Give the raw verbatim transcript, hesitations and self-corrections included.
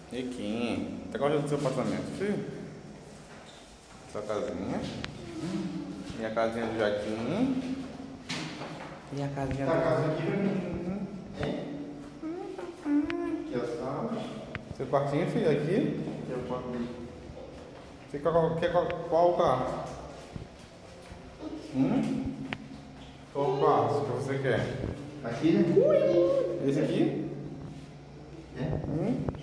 Riquinho. Tá gostando do seu apartamento, filho? Sua casinha. E a casinha do Jaquinho. E a casinha tá do... a casa aqui, né? Aqui é a sala. Seu quartinho, filho, aqui? Aqui é o quarto dele. Você quer qual, quer qual, qual carro? Hum? Qual carro que você quer? Aqui, né? Esse aqui? É. Hum?